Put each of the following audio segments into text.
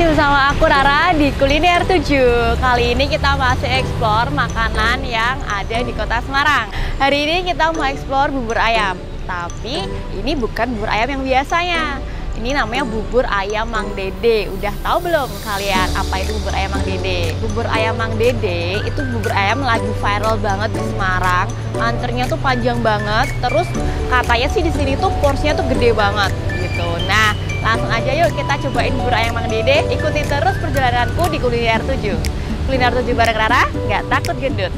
masih bersama aku Rara di Kuliner 7. Kali ini kita masih eksplor makanan yang ada di kota Semarang. Hari ini kita mau eksplor bubur ayam. Tapi ini bukan bubur ayam yang biasanya. Ini namanya bubur ayam Mang Dede. Udah tahu belum kalian apa itu bubur ayam Mang Dede? Bubur ayam Mang Dede itu bubur ayam lagi viral banget di Semarang. Antrenya tuh panjang banget. Terus katanya sih di sini tuh porsinya tuh gede banget gitu. Nah, langsung aja yuk kita cobain bubur ayam Mang Dede. Ikuti terus perjalananku di Kuliner 7. Kuliner 7 bareng Rara, nggak takut gendut.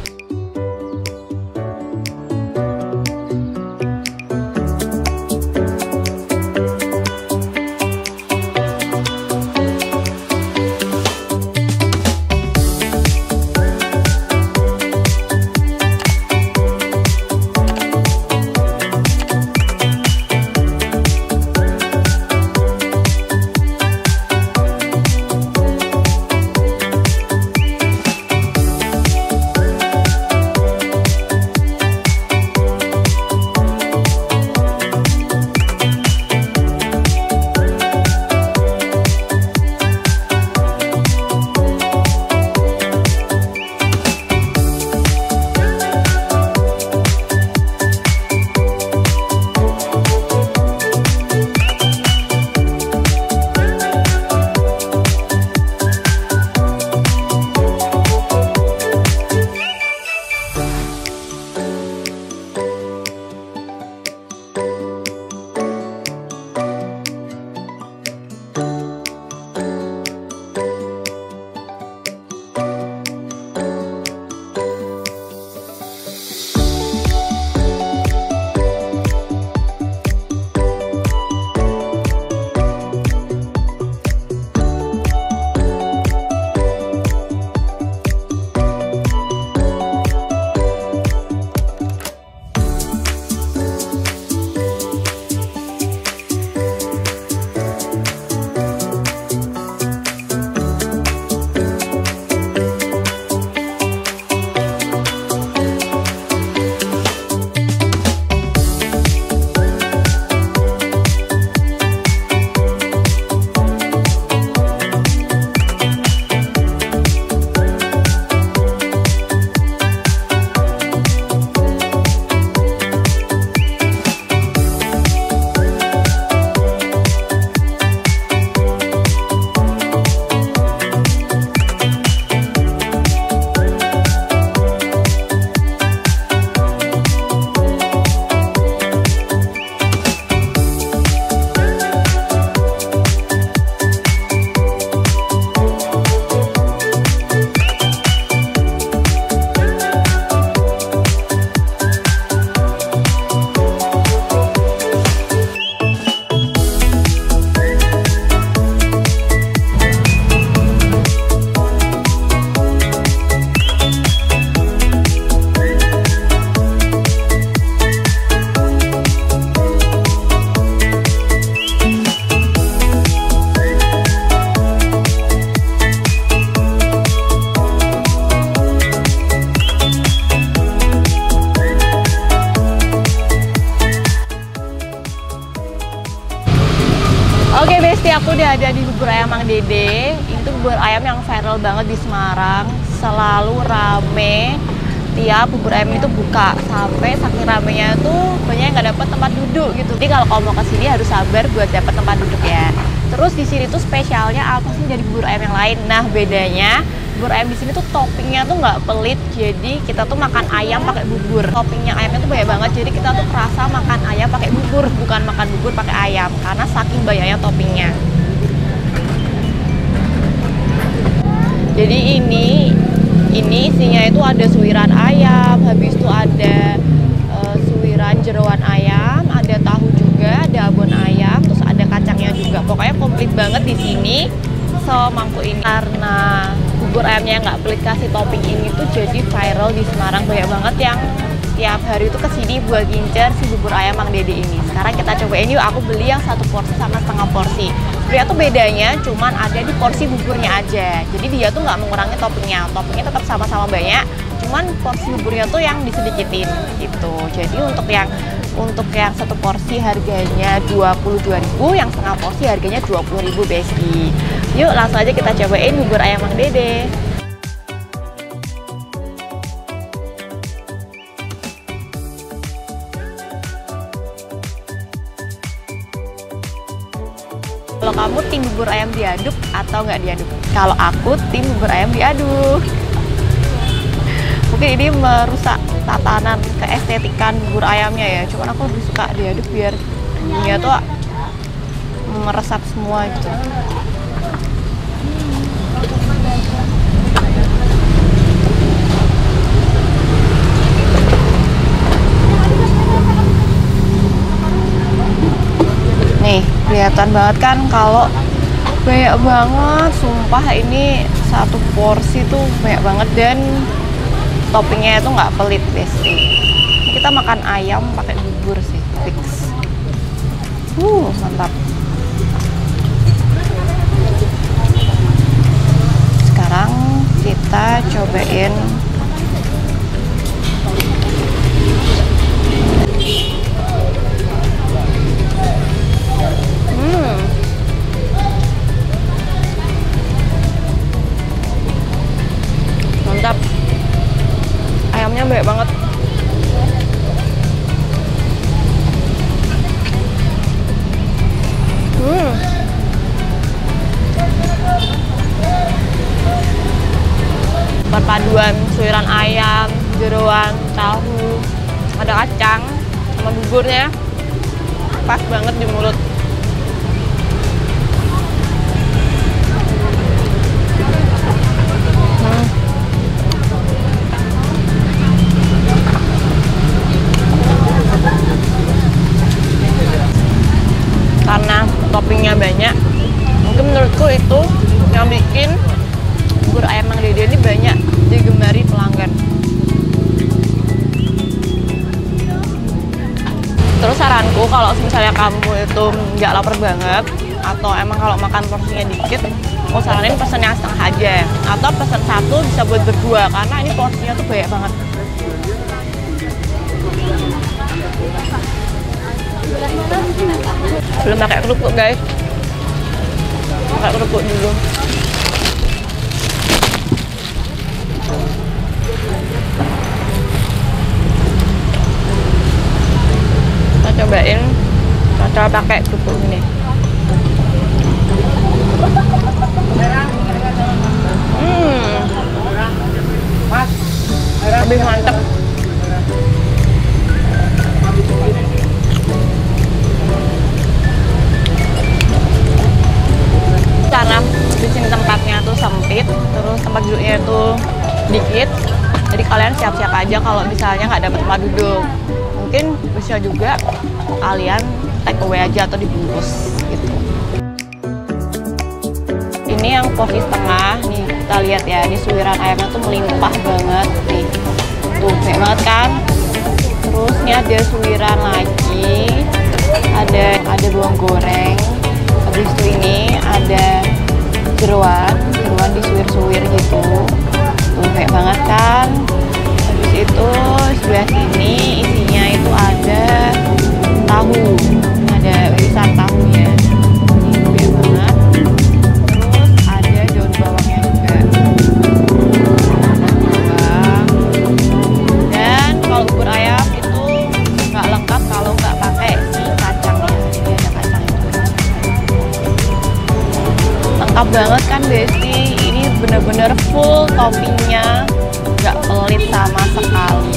Oke Besti, aku udah ada di bubur ayam Mang Dede. Itu bubur ayam yang viral banget di Semarang. Selalu rame tiap bubur ayam itu buka. Sampai saking ramenya tuh banyak yang nggak dapat tempat duduk gitu. Jadi kalau kamu mau kesini harus sabar buat dapat tempat duduk ya. Terus di sini tuh spesialnya apa sih dari bubur ayam yang lain? Nah bedanya bubur ayam di sini tuh toppingnya tuh nggak pelit. Jadi kita tuh makan ayam pakai bubur. Toppingnya ayamnya tuh banyak banget. Jadi kita tuh kerasa makan ayam pakai bubur, bukan makan bubur pakai ayam. Karena saking banyaknya toppingnya. Jadi ini isinya itu ada suiran ayam, habis itu ada suiran jeroan ayam, ada tahu juga, ada abon ayam, terus ada kacangnya juga. Pokoknya komplit banget di sini semangkuk ini. Karena bubur ayamnya nggak pelit kasih topping ini tuh jadi viral di Semarang. Banyak banget yang tiap hari itu kesini buat ngincer si bubur ayam Mang Dede ini. Sekarang kita cobain yuk, aku beli yang 1 porsi sama setengah porsi. Sebenarnya tuh bedanya cuman ada di porsi buburnya aja. Jadi dia tuh nggak mengurangi toppingnya. Toppingnya tetap sama-sama banyak, cuman porsi buburnya tuh yang disedikitin gitu. Jadi untuk yang Untuk yang satu porsi harganya 22.000, yang setengah porsi harganya 20.000 Besti. Yuk langsung aja kita cobain bubur ayam Mang Dede. Kalau kamu tim bubur ayam diaduk atau nggak diaduk? Kalau aku tim bubur ayam diaduk. Mungkin ini merusak tatanan keestetikan bubur ayamnya ya. Cuman aku lebih suka diaduk biar bumbunya tuh meresap semua gitu. Nih, kelihatan banget kan kalau banyak banget, sumpah ini satu porsi tuh banyak banget dan toppingnya itu nggak pelit Besti. Kita makan ayam pakai bubur sih, fix. Mantap. Sekarang kita cobain mantap. Ayamnya banyak banget. Perpaduan suiran ayam, jeroan, tahu, ada kacang, sama buburnya pas banget di mulut. Karena toppingnya banyak, mungkin menurutku itu yang bikin bubur ayam Mang Dede ini banyak digemari pelanggan. Terus saranku kalau misalnya kamu itu nggak lapar banget atau emang kalau makan porsinya dikit, aku saranin pesen yang setengah aja atau pesen satu bisa buat berdua karena ini porsinya tuh banyak banget. Belum pakai kerupuk guys, pakai kerupuk dulu. Kita cobain cara pakai kerupuk ini. Lebih mantep. Karena di sini tempatnya tuh sempit, terus tempat duduknya tuh dikit, jadi kalian siap-siap aja kalau misalnya nggak dapat tempat duduk. Mungkin bisa juga kalian take away aja atau dibungkus gitu. Ini yang porsi setengah nih, kita lihat ya, ini suiran ayamnya tuh melimpah banget nih, tuh banyak banget kan. Terus ini ada suiran lagi, ada bawang goreng. Habis itu ini ada jeroan disuir-suir gitu, tuh kayak banget kan. Habis itu sebelah sini isinya itu ada tahu, ada irisan tahunya, ini banyak banget. Terus ada daun bawangnya juga, bawang. Dan kalau bubur ayam itu nggak lengkap kalau nggak pakai si kacangnya. Ini ada kacang itu. Lengkap banget kan Besti, ini bener-bener full toppingnya, nggak pelit sama sekali.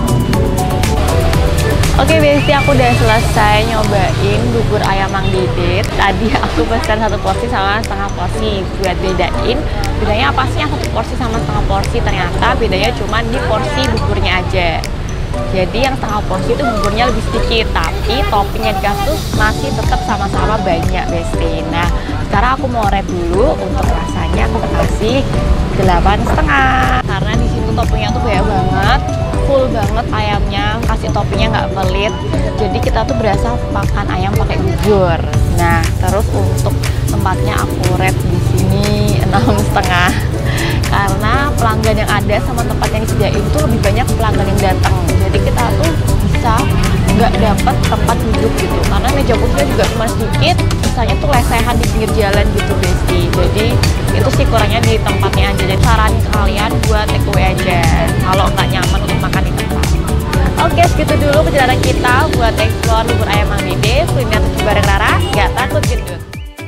Oke Besti, aku udah selesai nyobain bubur ayam Mang Dede. Tadi aku pesan satu porsi sama setengah porsi buat bedain bedanya apa sih yang satu porsi sama setengah porsi. Ternyata bedanya cuma di porsi buburnya aja. Jadi yang setengah porsi itu buburnya lebih sedikit, tapi toppingnya dikasih masih tetap sama-sama banyak Besti. Nah sekarang aku mau rate dulu. Untuk rasanya aku kasih 8,5 karena di situ toppingnya tuh banyak banget, full banget ayamnya, kasih toppingnya nggak pelit, jadi kita tuh berasa makan ayam pakai bubur. Nah terus untuk tempatnya aku rate di sini 6,5 karena pelanggan yang ada sama tempat yang disediain tuh lebih banyak pelanggan yang datang, jadi kita tuh bisa nggak dapat tempat duduk gitu, karena meja kursinya juga cuma sedikit, misalnya tuh lesehan di pinggir jalan gitu Besti. Jadi itu sih kurangnya di tempatnya aja. Jadi saran kalian buat take away aja kalau nggak nyaman untuk makan di tempat. Oke, segitu dulu perjalanan kita buat explore bubur ayam Mang Dede, kuliner 7 bareng Rara, nggak takut gendut.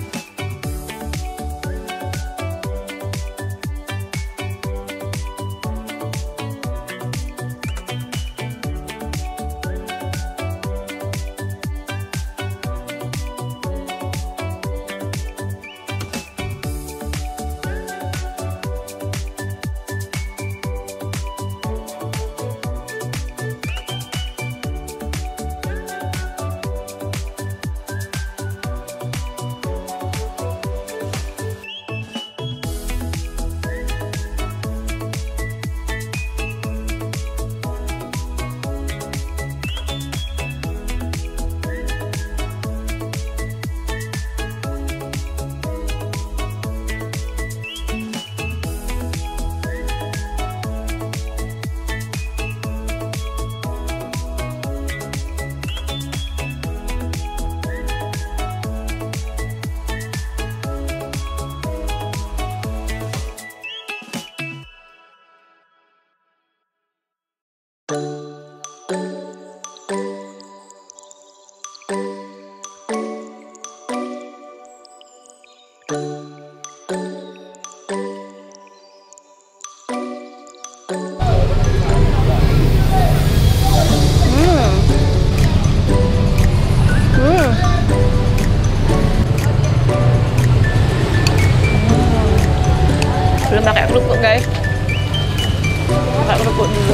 Belum pakai kerupuk guys, pakai kerupuk dulu.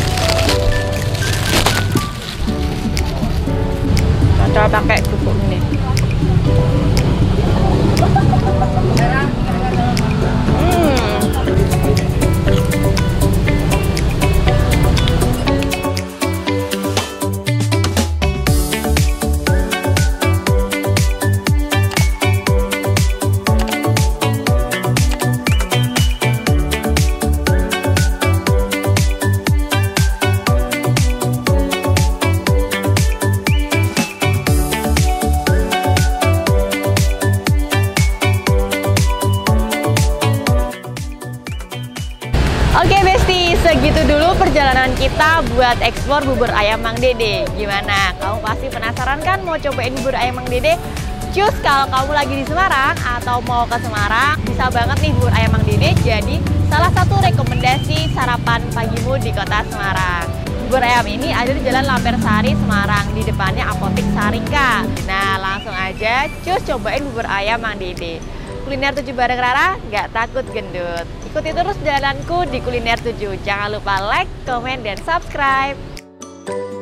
Coba pakai kerupuk ini. Oke Besti, segitu dulu perjalanan kita buat eksplor bubur ayam Mang Dede. Gimana? Kamu pasti penasaran kan mau cobain bubur ayam Mang Dede? Cus, kalau kamu lagi di Semarang atau mau ke Semarang, bisa banget nih bubur ayam Mang Dede jadi salah satu rekomendasi sarapan pagimu di kota Semarang. Bubur ayam ini ada di Jalan Lampersari, Semarang, di depannya Apotik Sarika. Nah, langsung aja cus cobain bubur ayam Mang Dede. Kuliner 7 bareng Rara, nggak takut gendut. Ikuti terus jalanku di Kuliner 7. Jangan lupa like, komen, dan subscribe.